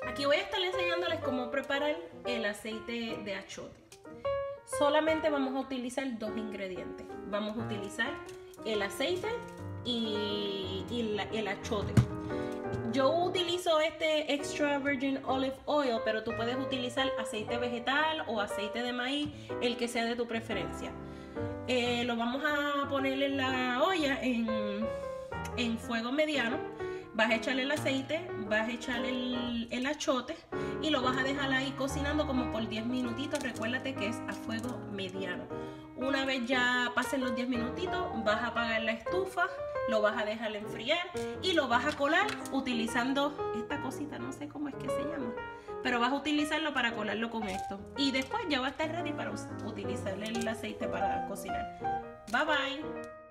Aquí voy a estar enseñándoles cómo preparar el aceite de achote. Solamente vamos a utilizar dos ingredientes. Vamos a utilizar el aceite y el achote. Yo utilizo este extra virgin olive oil, pero tú puedes utilizar aceite vegetal o aceite de maíz, el que sea de tu preferencia. Lo vamos a poner en la olla en fuego mediano. Vas a echarle el aceite, vas a echarle el achote y lo vas a dejar ahí cocinando como por 10 minutitos. Recuérdate que es a fuego mediano. Una vez ya pasen los 10 minutitos, vas a apagar la estufa, lo vas a dejar enfriar y lo vas a colar utilizando esta cosita, no sé cómo es que se llama, pero vas a utilizarlo para colarlo con esto. Y después ya va a estar ready para utilizar el aceite para cocinar. Bye bye.